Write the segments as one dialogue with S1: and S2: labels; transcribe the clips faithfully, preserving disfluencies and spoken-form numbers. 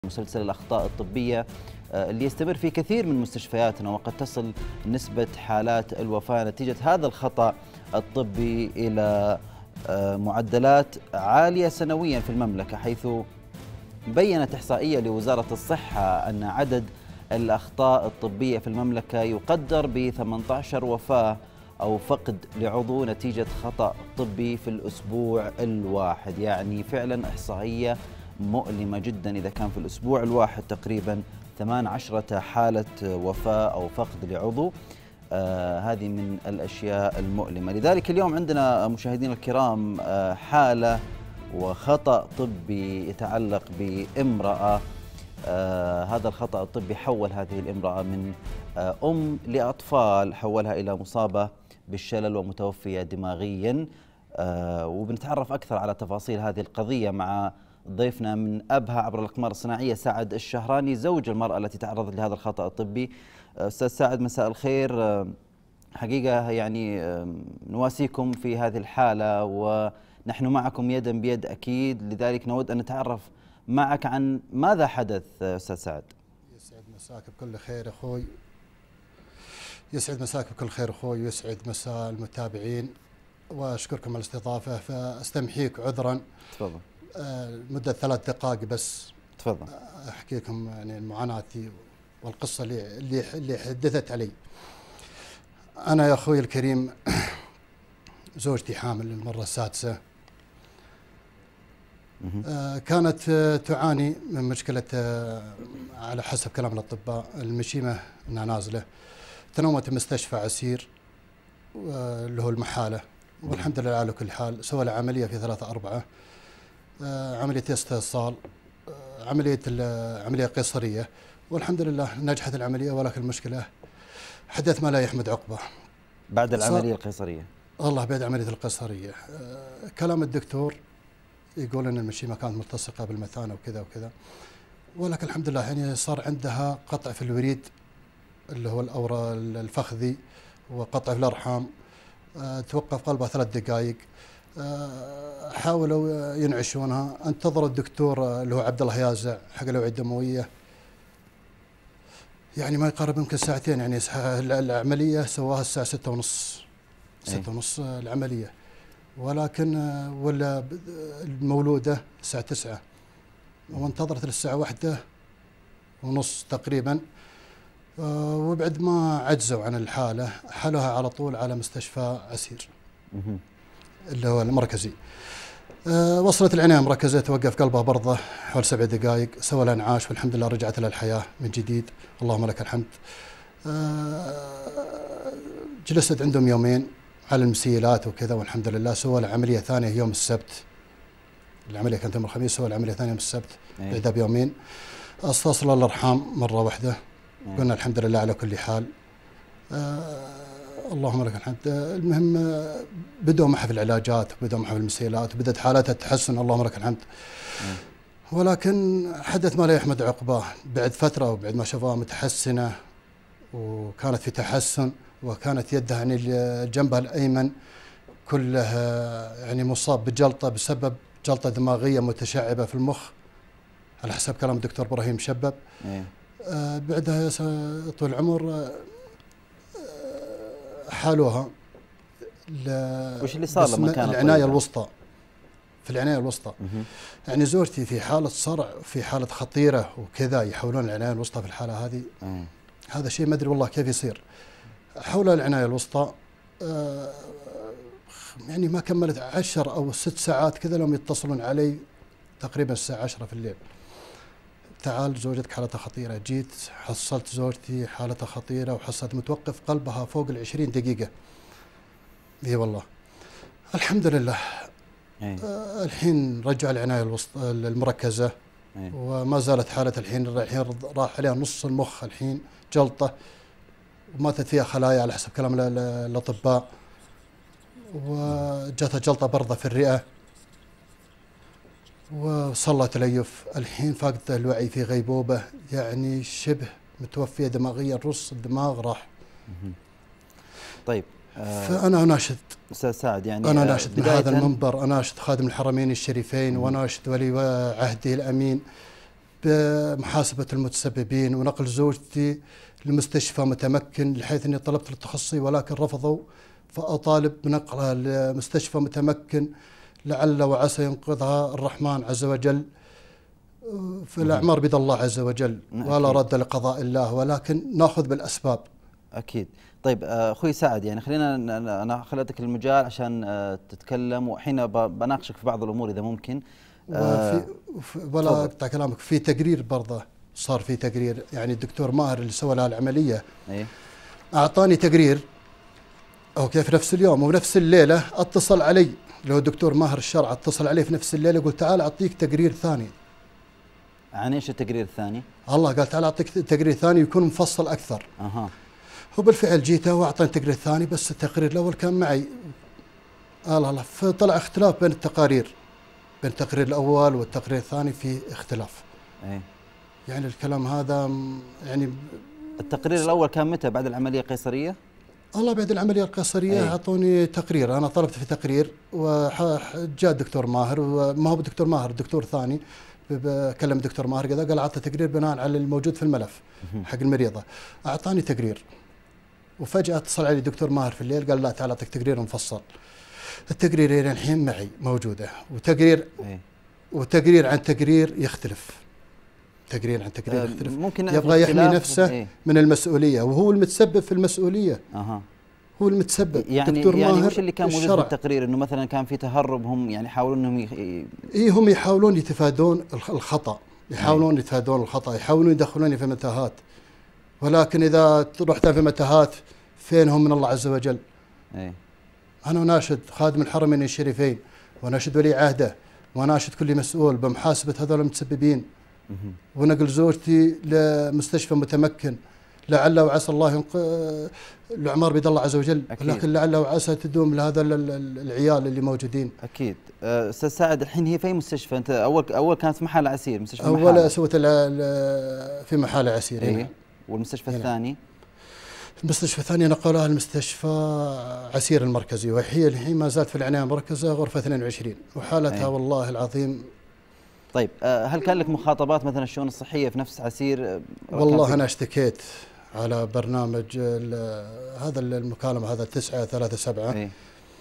S1: مسلسل الأخطاء الطبية اللي يستمر في كثير من مستشفياتنا، وقد تصل نسبة حالات الوفاة نتيجة هذا الخطأ الطبي إلى معدلات عالية سنويا في المملكة، حيث بيّنت إحصائية لوزارة الصحة أن عدد الأخطاء الطبية في المملكة يقدر ب ثمانية عشر وفاة أو فقد لعضو نتيجة خطأ طبي في الأسبوع الواحد. يعني فعلا إحصائية مؤلمة جدا إذا كان في الأسبوع الواحد تقريبا ثمان عشرة حالة وفاة أو فقد لعضو. آه هذه من الأشياء المؤلمة. لذلك اليوم عندنا مشاهدينا الكرام آه حالة وخطأ طبي يتعلق بامرأة. آه هذا الخطأ الطبي حول هذه الامرأة من آه أم لأطفال، حولها إلى مصابة بالشلل ومتوفية دماغيا. آه وبنتعرف أكثر على تفاصيل هذه القضية مع ضيفنا من أبها عبر الأقمار الصناعية، سعد الشهراني، زوج المرأة التي تعرضت لهذا الخطأ الطبي. أستاذ سعد، مساء الخير. حقيقة يعني نواسيكم في هذه الحالة ونحن معكم يدا بيد أكيد، لذلك نود أن نتعرف معك عن ماذا حدث. أستاذ سعد،
S2: يسعد مساك بكل خير أخوي، يسعد مساك بكل خير أخوي، ويسعد مساء المتابعين، وأشكركم على الاستضافة. فاستمحيك عذرا.
S1: تفضل.
S2: مدة ثلاث دقائق بس.
S1: تفضل.
S2: أحكي لكم يعني معاناتي والقصة اللي اللي اللي حدثت علي. أنا يا أخوي الكريم زوجتي حامل للمرة السادسة. آه كانت آه تعاني من مشكلة آه على حسب كلام الأطباء المشيمة أنها نازلة. تنومت بمستشفى عسير آه اللي هو المحالة، والحمد لله على كل حال. سوى لها عملية في ثلاثة أربعة، آه عملية استئصال، آه عملية عملية قيصرية، والحمد لله نجحت العملية. ولكن المشكلة حدث ما لا يحمد عقبه
S1: بعد العملية القيصرية.
S2: الله بعد عملية القيصرية. آه كلام الدكتور يقول ان المشيمة كانت ملتصقة بالمثانة وكذا وكذا، ولكن الحمد لله يعني صار عندها قطع في الوريد اللي هو الأورة الفخذي، وقطع في الأرحام. آه توقف قلبها ثلاث دقائق. آه حاولوا ينعشونها. انتظروا الدكتور اللي هو عبد الله يازع حق الأوعية الدموية، يعني ما يقارب يمكن ساعتين. يعني العملية سواها الساعة ستة ونص، ستة ونص العملية، ولكن ولا المولودة الساعة تسعة، وانتظرت للساعة واحدة ونص تقريبا. وبعد ما عجزوا عن الحالة حالوها على طول على مستشفى عسير اللي هو المركزي. أه وصلت العناية المركزة، توقف قلبها برضه حول سبع دقائق، سوى لها انعاش، والحمد لله رجعت لها الحياة من جديد، اللهم لك الحمد. أه جلست عندهم يومين على المسيلات وكذا، والحمد لله. سوى لها عملية ثانية يوم السبت، العملية كانت يوم الخميس، سوى لها عملية ثانية يوم السبت بعدها بيومين. استصل الأرحام مرة واحدة. قلنا الحمد لله على كل حال. أه اللهم لك الحمد. المهم بدأوا معها في العلاجات، وبدأوا معها في المسيلات، وبدأت حالتها تتحسن، اللهم لك الحمد. ولكن حدث ما لا يحمد عقباه. بعد فترة وبعد ما شافوها متحسنة وكانت في تحسن، وكانت يدها يعني جنبها الأيمن كلها يعني مصاب بجلطة بسبب جلطة دماغية متشعبة في المخ على حسب كلام الدكتور إبراهيم شبب. آه بعدها طول العمر حالوها
S1: وش اللي صار لما كانت
S2: العناية
S1: طيبة؟
S2: الوسطى، في العناية الوسطى. يعني زوجتي في حالة صرع، في حالة خطيرة وكذا، يحولون العناية الوسطى في الحالة هذه. مم. هذا شيء ما أدري والله كيف يصير. حولوا العناية الوسطى، آه يعني ما كملت عشر أو ست ساعات كذا لهم يتصلون علي تقريبا الساعة عشرة في الليل. تعال زوجتك حالتها خطيرة. جيت حصلت زوجتي حالتها خطيرة، وحصلت متوقف قلبها فوق العشرين دقيقة. اي والله الحمد لله. آه الحين رجع العناية الوسطى المركزة. أي. وما زالت حالة الحين الحين راح عليها نص المخ الحين جلطة، وماتت فيها خلايا على حسب كلام الأطباء، وجاتها جلطة برضه في الرئة، وصلى تليف. الحين فاقدة الوعي، في غيبوبة، يعني شبه متوفية دماغيا، نص الدماغ راح.
S1: طيب.
S2: آه فأنا أناشد
S1: أستاذ سعد، يعني
S2: أنا أناشد من هذا المنبر، أناشد خادم الحرمين الشريفين، وأناشد ولي عهده الأمين بمحاسبة المتسببين ونقل زوجتي لمستشفى متمكن، لحيث أني طلبت التخصصي ولكن رفضوا، فأطالب بنقلها لمستشفى متمكن لعل وعسى ينقذها الرحمن عز وجل. في الأعمار بيد الله عز وجل ولا رد لقضاء الله، ولكن ناخذ بالأسباب.
S1: أكيد. طيب أخوي سعد، يعني خلينا أنا خليتك المجال عشان تتكلم، وحين بناقشك في بعض الأمور إذا ممكن.
S2: وفي ولا أقطع كلامك، في تقرير برضه صار في تقرير، يعني الدكتور ماهر اللي سوى لها العملية
S1: أيه؟
S2: أعطاني تقرير أو كيف نفس اليوم ونفس الليلة اتصل علي، لو الدكتور ماهر الشرع اتصل علي في نفس الليلة يقول تعال أعطيك تقرير ثاني.
S1: عن ايش التقرير الثاني؟
S2: الله قال تعال أعطيك تقرير ثاني يكون مفصل أكثر.
S1: أها.
S2: وبالفعل جيته وأعطاني التقرير الثاني، بس التقرير الأول كان معي. الله الله، فطلع اختلاف بين التقارير، بين التقرير الأول والتقرير الثاني في اختلاف.
S1: أي.
S2: يعني الكلام هذا يعني.
S1: التقرير الأول كان متى؟ بعد العملية القيصرية؟
S2: الله بعد العملية القيصرية أعطوني تقرير، أنا طلبت في تقرير وجاء الدكتور ماهر، وما هو الدكتور ماهر، الدكتور ثاني بكلم الدكتور ماهر كذا، قال أعطى تقرير بناء على الموجود في الملف حق المريضة. أعطاني تقرير، وفجأة اتصل علي الدكتور ماهر في الليل قال لا تعال أعطيك تقرير مفصل. التقرير إلى الحين معي موجودة، وتقرير وتقرير عن تقرير يختلف، تقرير عن تقرير يختلف.
S1: ممكن
S2: يبغى يحمي نفسه ايه؟ من المسؤولية، وهو المتسبب في المسؤولية.
S1: أها.
S2: هو المتسبب.
S1: يعني دكتور يعني ماهر وش اللي كان موجود في التقرير؟ انه مثلا كان في تهرب، هم يعني يحاولون انهم ي...
S2: اي هم يحاولون يتفادون الخطأ، يحاولون يتفادون الخطأ، يحاولون يدخلوني في متاهات، ولكن إذا رحت في متاهات فين هم من الله عز وجل؟
S1: اي.
S2: أنا أناشد خادم الحرمين الشريفين، وأناشد ولي عهده، وأناشد كل مسؤول بمحاسبة هذول المتسببين، ونقل زوجتي لمستشفى متمكن، لعل وعسى الله ينق... الأعمار بيد الله عز وجل. أكيد. لكن لعل وعسى تدوم لهذا العيال اللي موجودين.
S1: أكيد. أستاذ سعد، الحين هي في مستشفى؟ أنت أول أول كانت في محل عسير، مستشفى
S2: أول
S1: محالة.
S2: سوت في محل عسير.
S1: إيه. والمستشفى هنا. الثاني؟
S2: المستشفى الثاني نقلوها المستشفى عسير المركزي، وهي الحين ما زالت في العناية المركزة غرفة اثنين وعشرين، وحالتها أيه. والله العظيم.
S1: طيب هل كان لك مخاطبات مثلا الشؤون الصحية في نفس عسير؟
S2: والله أنا اشتكيت على برنامج هذا المكالمة، هذا تسعة ثلاثة سبعة.
S1: أيه.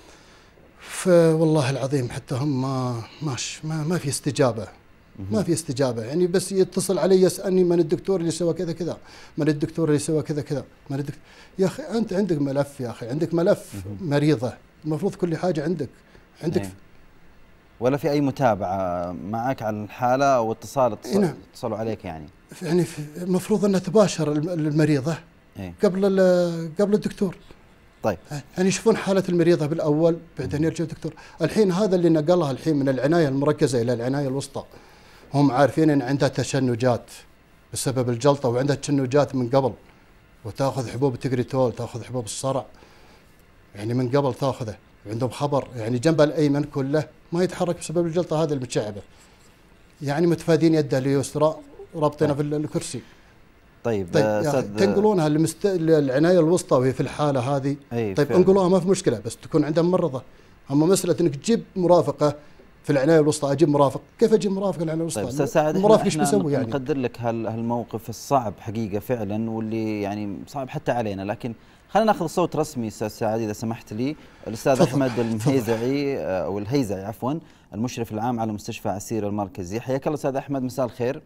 S2: فوالله العظيم حتى هم ما ماش ما, ما في استجابة، ما في استجابة، يعني بس يتصل علي يسألني من الدكتور اللي سوى كذا كذا، من الدكتور اللي سوى كذا كذا، من الدكتور. يا أخي أنت عندك ملف، يا أخي عندك ملف مريضة، المفروض كل حاجة عندك عندك
S1: أيه. ولا في أي متابعة معك على الحالة أو اتصال اتصل اتصلوا عليك يعني؟
S2: يعني المفروض أن تباشر المريضة
S1: أيه.
S2: قبل قبل الدكتور.
S1: طيب
S2: يعني يشوفون حالة المريضة بالأول بعدين يرجع الدكتور. الحين هذا اللي نقلها الحين من العناية المركزة إلى العناية الوسطى، هم عارفين أن عندها تشنجات بسبب الجلطة، وعندها تشنجات من قبل، وتأخذ حبوب التجريتول، تأخذ حبوب الصرع، يعني من قبل تأخذه، عندهم خبر، يعني جنب الأيمن كله ما يتحرك بسبب الجلطة هذه المتشعبة، يعني متفادين يده اليسرى رابطينها في الكرسي.
S1: طيب,
S2: طيب يعني تنقلونها للمست... للعناية الوسطى وهي في الحالة هذه. طيب انقلوها ما في مشكلة، بس تكون عندها ممرضة. أما مسألة انك تجيب مرافقة في العناية الوسطى، اجيب مرافق، كيف اجيب مرافق في العناية الوسطى؟
S1: طيب استاذ سعد،
S2: المرافق ايش بيسوي يعني؟
S1: نقدر لك هالموقف الصعب حقيقة فعلا، واللي يعني صعب حتى علينا، لكن خلينا ناخذ صوت رسمي استاذ سعد اذا سمحت لي. الاستاذ فضل. احمد المهيزعي او الهيزعي عفوا، المشرف العام على مستشفى عسير المركزي. حياك الله استاذ احمد، مساء الخير.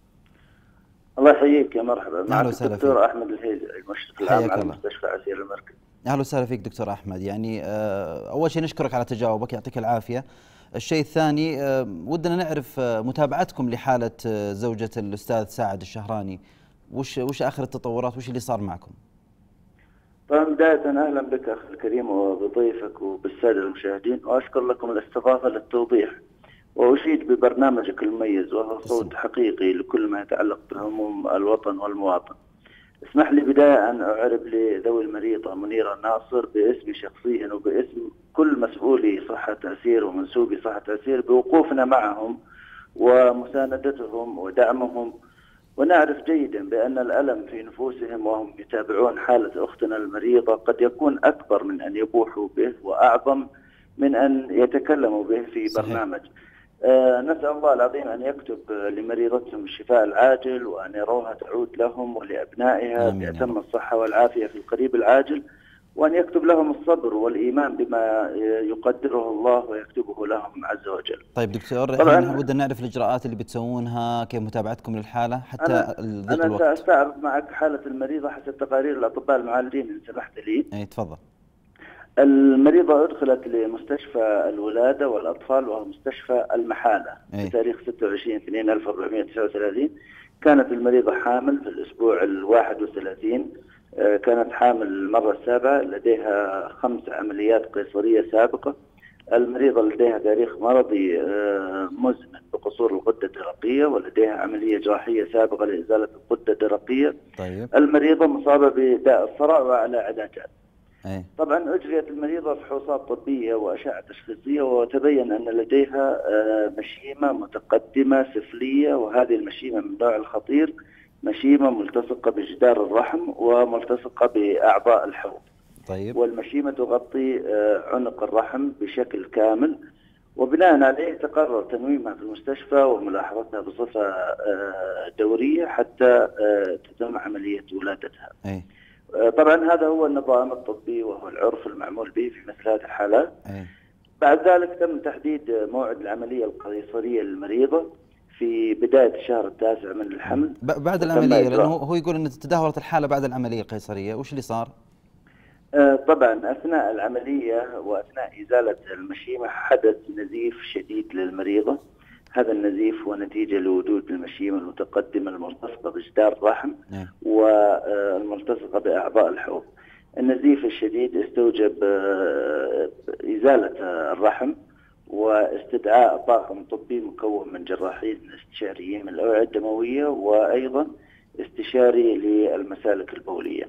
S3: الله يحييك، يا مرحبا.
S1: معك
S3: الدكتور احمد الهيزعي، المشرف العام على مستشفى عسير المركزي.
S1: اهلا وسهلا فيك دكتور احمد. يعني اول شيء نشكرك على تجاوبك، يعطيك العافيه. الشيء الثاني ودنا نعرف متابعتكم لحاله زوجة الاستاذ سعد الشهراني، وش وش اخر التطورات، وش اللي صار معكم؟
S3: طبعا بداية أهلا بك أخي الكريم وبضيفك وبالسادة المشاهدين، وأشكر لكم الاستضافة للتوضيح، وأشيد ببرنامجك المميز وهو صوت حقيقي لكل ما يتعلق بهموم الوطن والمواطن. اسمح لي بداية أن أعرب لذوي المريضة منيرة ناصر باسمي شخصيا وباسم كل مسؤولي صحة عسير ومنسوبي صحة عسير بوقوفنا معهم ومساندتهم ودعمهم، ونعرف جيدا بأن الألم في نفوسهم وهم يتابعون حالة أختنا المريضة قد يكون أكبر من أن يبوحوا به، وأعظم من أن يتكلموا به في صحيح. برنامج. آه نسأل الله العظيم أن يكتب لمريضتهم الشفاء العاجل، وأن يروها تعود لهم ولأبنائها بأتم الصحة والعافية في القريب العاجل، وأن يكتب لهم الصبر والإيمان بما يقدره الله ويكتبه لهم عز وجل.
S1: طيب دكتور، احنا ودنا نعرف الإجراءات اللي بتسوونها، كيف متابعتكم للحالة حتى
S3: أنا, أنا سأستعرض معك حالة المريضة حسب تقارير الأطباء المعالجين إن سمحت لي.
S1: أي تفضل.
S3: المريضة أدخلت لمستشفى الولادة والأطفال وهو مستشفى المحالة بتاريخ ستة وعشرين اثنين ألف وأربعمائة وتسعة وثلاثين. كانت المريضة حامل في الأسبوع الواحد والثلاثين، كانت حامل المرة السابعة، لديها خمس عمليات قيصرية سابقة. المريضة لديها تاريخ مرضي مزمن بقصور الغدة الدرقية، ولديها عملية جراحية سابقة لإزالة الغدة الدرقية.
S1: طيب.
S3: المريضة مصابة بداء الصرع وعلى علاجات.
S1: أي.
S3: طبعا أجريت المريضة فحوصات طبية وأشعة تشخيصية، وتبين أن لديها مشيمة متقدمة سفلية، وهذه المشيمة من النوع الخطير، مشيمة ملتصقة بجدار الرحم وملتصقة بأعضاء الحوض.
S1: طيب.
S3: والمشيمة تغطي عنق الرحم بشكل كامل، وبناء عليه تقرر تنويمها في المستشفى وملاحظتها بصفة دورية حتى تتم عملية ولادتها.
S1: أي.
S3: طبعا هذا هو النظام الطبي وهو العرف المعمول به في مثل هذه الحالات.
S1: أي. بعد
S3: ذلك تم تحديد موعد العملية القيصرية للمريضة في بداية الشهر التاسع من الحمل.
S1: بعد العملية، لأنه هو يقول أن تدهورت الحالة بعد العملية القيصرية، وش اللي صار؟
S3: آه طبعا أثناء العملية وأثناء إزالة المشيمة حدث نزيف شديد للمريضة. هذا النزيف هو نتيجة لوجود المشيمة المتقدمة الملتصقة بجدار الرحم والملتصقة بأعضاء الحوض. النزيف الشديد استوجب إزالة الرحم واستدعاء طاقم طبي مكون من جراحين استشاريين من الأوعية الدموية وأيضا استشاري للمسالك البولية.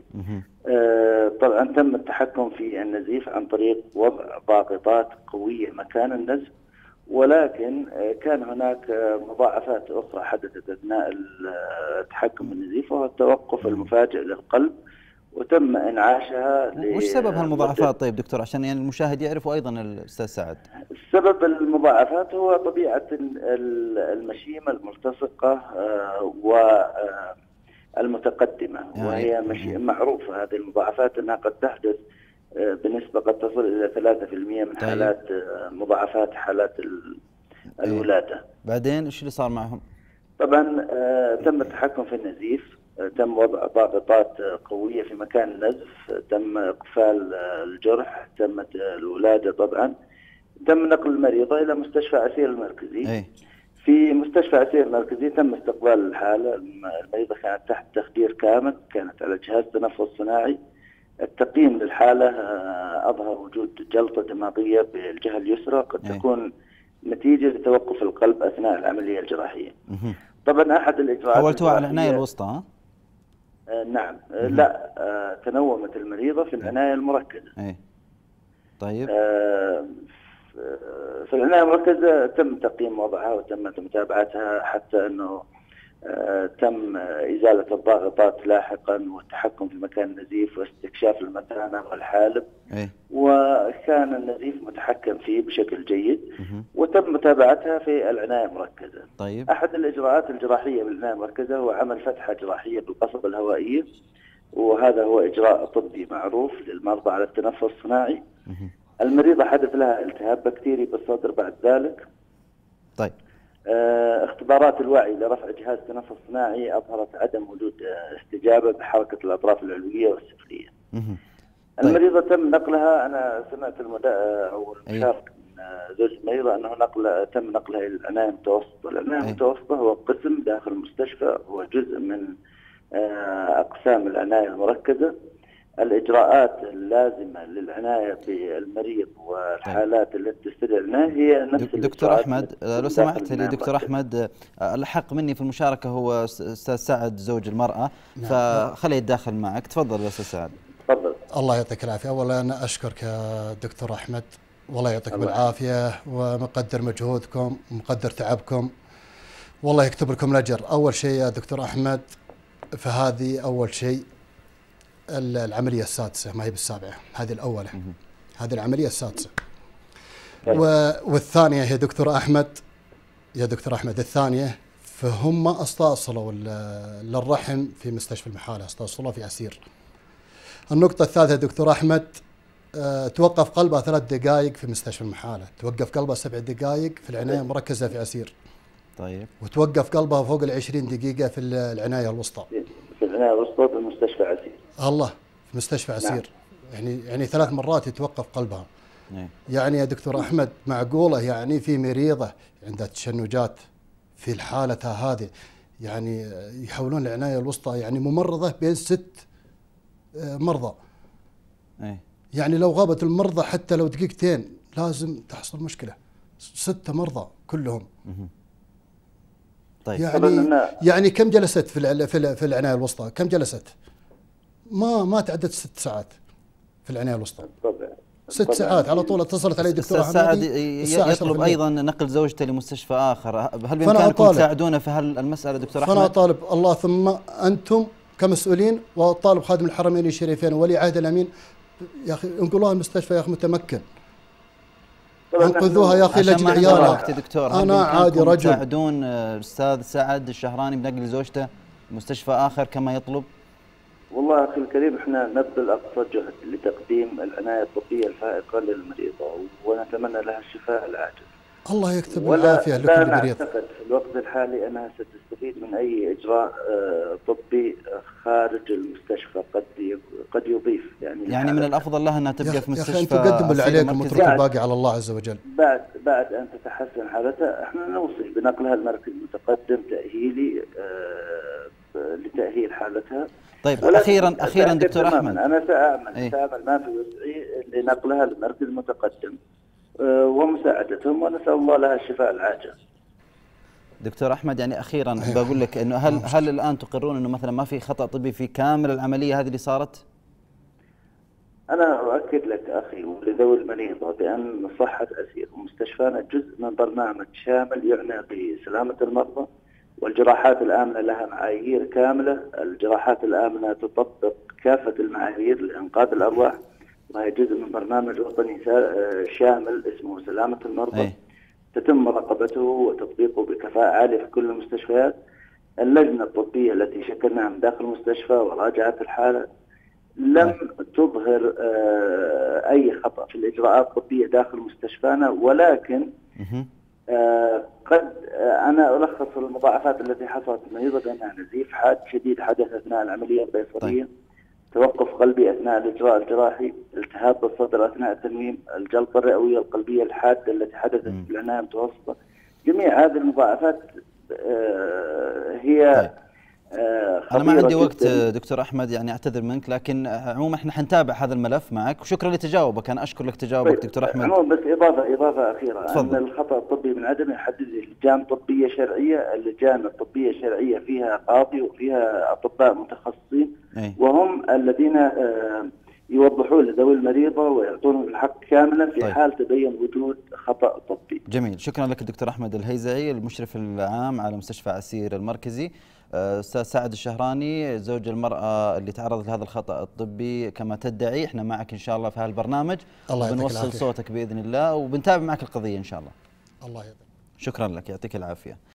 S3: طبعا تم التحكم في النزيف عن طريق وضع ضاغطات قوية مكان النزف، ولكن كان هناك مضاعفات أخرى حدثت أثناء التحكم بالنزيف، وهو التوقف المفاجئ للقلب، وتم إنعاشها.
S1: وش سبب هالمضاعفات طيب دكتور، عشان يعني المشاهد يعرف وأيضا الأستاذ سعد؟
S3: سبب المضاعفات هو طبيعة المشيمة الملتصقة والمتقدمة، وهي مشيمة معروفة. هذه المضاعفات أنها قد تحدث بنسبة قد تصل إلى ثلاثة بالمئة من حالات مضاعفات حالات الولادة.
S1: بعدين إيش اللي صار معهم؟
S3: طبعا تم التحكم في النزيف، تم وضع ضاغطات قوية في مكان النزف، تم إقفال الجرح، تمت الولادة. طبعا تم نقل المريضة إلى مستشفى عسير المركزي.
S1: أي.
S3: في مستشفى عسير المركزي تم استقبال الحالة. المريضة كانت تحت تخدير كامل، كانت على جهاز تنفس صناعي. التقييم للحالة أظهر وجود جلطة دماغية بالجهة اليسرى قد
S1: أي.
S3: تكون نتيجة لتوقف القلب أثناء العملية الجراحية. طبعا أحد الإجراءات
S1: حولتوها على العناية الوسطى؟
S3: آه نعم. آه لا آه تنومت المريضة في العناية المركزة.
S1: أي. طيب.
S3: آه في العناية المركزة تم تقييم وضعها وتم متابعتها حتى أنه آه تم إزالة الضاغطات لاحقا والتحكم في مكان النزيف واستكشاف المثانة والحالب.
S1: أي.
S3: وكان النزيف متحكم فيه بشكل جيد وتم متابعتها في العناية المركزة.
S1: طيب.
S3: أحد الإجراءات الجراحية بالعناية المركزة هو عمل فتحة جراحية بالقصبة الهوائية، وهذا هو إجراء طبي معروف للمرضى على التنفس الصناعي. المريضة حدث لها التهاب بكتيري بالصدر بعد ذلك.
S1: طيب.
S3: آه اختبارات الوعي لرفع جهاز التنفس الصناعي أظهرت عدم وجود استجابة بحركة الأطراف العلوية والسفلية. طيب. المريضة تم نقلها، أنا سمعت المدا أو المشارك من زوج المريضة أنه نقل تم نقلها إلى العناية المتوسطة. العناية المتوسطة هو قسم داخل المستشفى، هو جزء من أقسام العناية المركزة. الإجراءات اللازمة للعناية بالمريض والحالات التي تستدعي العناية هي نفس
S1: دكتور أحمد، لو سمحت لي دكتور أحمد، الحق مني في المشاركة هو أستاذ سعد زوج المرأة. نعم. فخليه يتداخل معك. تفضل يا أستاذ سعد.
S3: تفضل.
S2: الله يعطيك العافية. أولا أنا أشكرك يا دكتور أحمد، والله يعطيكم العافية، ومقدر مجهودكم ومقدر تعبكم، والله يكتب لكم الأجر. أول شيء يا دكتور أحمد، فهذه أول شيء العملية السادسة، ما هي بالسابعة، هذه الأولى، هذه العملية السادسة. والثانية هي دكتور أحمد يا دكتور أحمد. الثانية فهم استأصلوا للرحم في مستشفى المحالة، استأصلوا في عسير. النقطة الثالثة دكتور أحمد، أه توقف قلبها ثلاث دقائق في مستشفى المحالة، توقف قلبها سبع دقائق في العناية المركزة في عسير.
S1: طيب.
S2: وتوقف قلبها فوق العشرين دقيقة في العناية الوسطى.
S3: في العناية الوسطى في مستشفى عسير.
S2: الله، في مستشفى عسير. نعم. يعني يعني ثلاث مرات يتوقف قلبها.
S1: نعم.
S2: يعني يا دكتور أحمد معقولة يعني في مريضة عندها تشنجات في حالتها هذه يعني يحولون العناية الوسطى، يعني ممرضة بين ست مرضى.
S1: أي.
S2: يعني لو غابت المرضى حتى لو دقيقتين لازم تحصل مشكلة. ستة مرضى كلهم.
S1: طيب.
S2: يعني يعني كم جلست في في العناية الوسطى؟ كم جلست؟ ما ما تعدت ست ساعات في العناية الوسطى.
S3: طبعا.
S2: ست
S3: طبعا.
S2: ساعات على طول. اتصلت علي دكتور
S1: أحمد سعد يطلب أيضا نقل زوجته لمستشفى آخر، هل بإمكانكم تساعدونه في هالمسألة دكتور أحمد؟
S2: فأنا أطالب الله ثم أنتم كمسؤولين، وأطالب خادم الحرمين الشريفين وولي عهد الأمين يا أخي انقلوها المستشفى يا أخي متمكن، انقذوها يا أخي لأجل عيالها. أنا عادي رجل.
S1: تساعدون الأستاذ سعد الشهراني بنقل زوجته مستشفى آخر كما يطلب؟
S3: والله أخي الكريم احنا نبذل أقصى جهد لتقديم العناية الطبية الفائقة للمريضة ونتمنى لها الشفاء العاجل.
S2: الله يكتب العافية لكل مريض.
S3: ولا نعتقد في الوقت الحالي أنها ستستفيد من أي إجراء طبي خارج المستشفى قد قد يضيف يعني.
S1: يعني من الأفضل لها أنها تبقى في مستشفى.
S2: يا أخي أنتم قدموا اللي عليكم واتركوا الباقي على الله عز وجل.
S3: بعد بعد أن تتحسن حالتها احنا نوصي بنقلها لمركز متقدم تأهيلي لتأهيل حالتها.
S1: طيب اخيرا اخيرا دكتور احمد،
S3: انا ساعمل ايه؟ ساعمل ما في وسعي لنقلها لمركز متقدم أه ومساعدتهم، ونسال الله لها الشفاء العاجل.
S1: دكتور احمد يعني اخيرا بقول لك انه هل هل الان تقرون انه مثلا ما في خطا طبي في كامل العمليه هذه اللي صارت؟
S3: انا اؤكد لك اخي ولذوي المريضه بان صحه اسير ومستشفانا جزء من برنامج شامل يعنى بسلامه المرضى، والجراحات الآمنة لها معايير كاملة. الجراحات الآمنة تطبق كافة المعايير لإنقاذ الأرواح، وهي جزء من برنامج وطني شامل اسمه سلامة المرضى. أي. تتم مراقبته وتطبيقه بكفاءة عالية في كل المستشفيات. اللجنة الطبية التي شكلناها من داخل المستشفى وراجعت الحالة لم أي. تظهر أي خطأ في الإجراءات الطبية داخل مستشفانا، ولكن آه قد آه أنا ألخص المضاعفات التي حصلت المريضة بأنها نزيف حاد شديد حدث أثناء العملية القيصرية. طيب. توقف قلبي أثناء الإجراء الجراحي، التهاب بالصدر أثناء التنويم، الجلطة الرئوية القلبية الحادة التي حدثت م. في العناية المتوسطة. جميع هذه المضاعفات آه هي
S1: طيب. أنا ما عندي وقت دكتور أحمد يعني أعتذر منك، لكن عموما احنا حنتابع هذا الملف معك، وشكرا لتجاوبك. أنا أشكر لك تجاوبك دكتور أحمد.
S3: عموما بس إضافة إضافة أخيرة، تفضل. أن الخطأ الطبي من عدم يحدد لجان طبية شرعية. اللجان الطبية الشرعية فيها قاضي وفيها أطباء متخصصين، أي. وهم الذين يوضحون لذوي المريضة ويعطونهم الحق كاملا في طيب. حال تبين وجود خطأ طبي.
S1: جميل، شكرا لك الدكتور أحمد الهيزعي المشرف العام على مستشفى عسير المركزي. أستاذ سعد الشهراني زوج المرأة اللي تعرضت لهذا الخطأ الطبي كما تدعي، احنا معك إن شاء الله في هالبرنامج، وبنوصل صوتك بإذن الله، وبنتابع معك القضية إن شاء الله.
S2: الله يبارك.
S1: شكرا لك، يعطيك العافية.